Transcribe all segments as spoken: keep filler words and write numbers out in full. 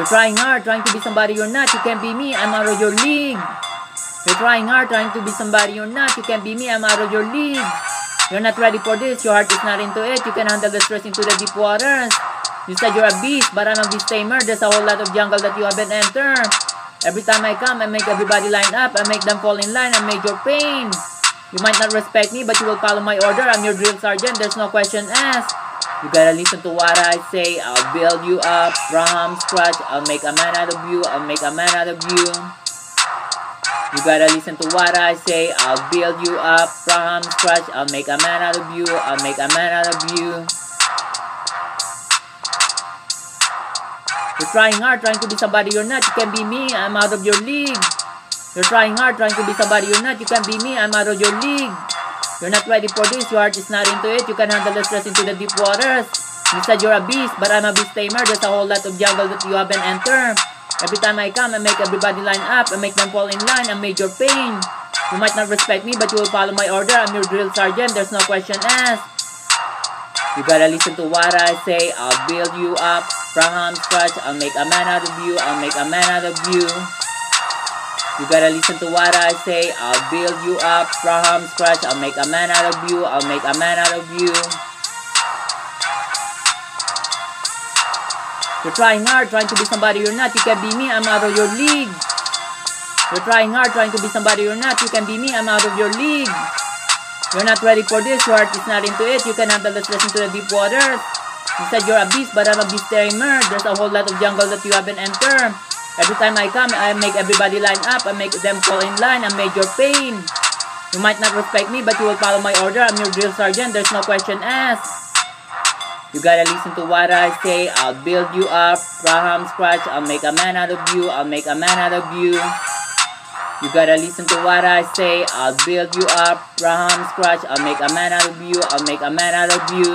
You're trying hard, trying to be somebody you're not. You can't be me, I'm out of your league. You're trying hard, trying to be somebody you're not. You can't be me, I'm out of your league. You're not ready for this, your heart is not into it. You can handle the stress into the deep waters. You said you're a beast, but I'm a beast tamer. There's a whole lot of jungle that you haven't entered. Every time I come, I make everybody line up. I make them fall in line, I made your pain. You might not respect me, but you will follow my order. I'm your drill sergeant, there's no question asked. You gotta listen to what I say. I'll build you up from scratch. I'll make a man out of you. I'll make a man out of you. You gotta listen to what I say. I'll build you up from scratch. I'll make a man out of you. I'll make a man out of you. You're trying hard, trying to be somebody you're not. You can't be me, I'm out of your league. You're trying hard, trying to be somebody you're not. You can't be me, I'm out of your league. You're not ready for this, your heart is not into it. You can handle the stress into the deep waters. You said you're a beast, but I'm a beast tamer. There's a whole lot of jungle that you haven't entered. Every time I come, I make everybody line up. I make them fall in line, I made your pain. You might not respect me, but you will follow my order. I'm your drill sergeant, there's no question asked. You gotta listen to what I say. I'll build you up from scratch. I'll make a man out of you. I'll make a man out of you. You gotta listen to what I say. I'll build you up from scratch. I'll make a man out of you. I'll make a man out of you. You're trying hard, trying to be somebody you're not. You can be me, I'm out of your league. You're trying hard, trying to be somebody you're not. You can be me, I'm out of your league. You're not ready for this, your heart is not into it. You can handle the stress into the deep waters. You said you're a beast, but I'm a beast tamer. There's a whole lot of jungle that you haven't entered. Every time I come, I make everybody line up. I make them fall in line. I made your pain. You might not respect me, but you will follow my order. I'm your drill sergeant. There's no question asked. You gotta listen to what I say. I'll build you up from scratch. I'll make a man out of you. I'll make a man out of you. You gotta listen to what I say. I'll build you up from scratch. I'll make a man out of you. I'll make a man out of you.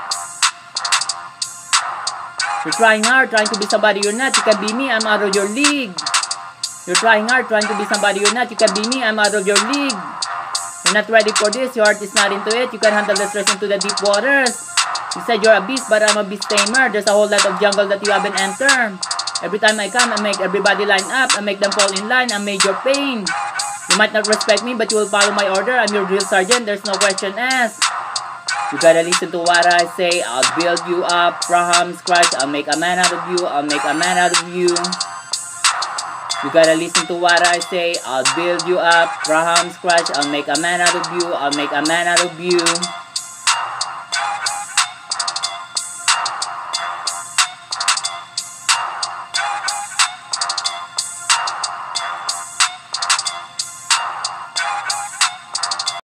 You're trying hard, trying to be somebody you're not. You can be me, I'm out of your league. You're trying hard, trying to be somebody you're not. You can be me, I'm out of your league. You're not ready for this, your heart is not into it. You can handle the stress into the deep waters. You said you're a beast, but I'm a beast tamer. There's a whole lot of jungle that you haven't entered. Every time I come, I make everybody line up. I make them fall in line. I made your pain. You might not respect me, but you will follow my order. I'm your drill sergeant. There's no question asked. You gotta listen to what I say. I'll build you up from scratch. I'll make a man out of you. I'll make a man out of you. You gotta listen to what I say. I'll build you up from scratch. I'll make a man out of you. I'll make a man out of you.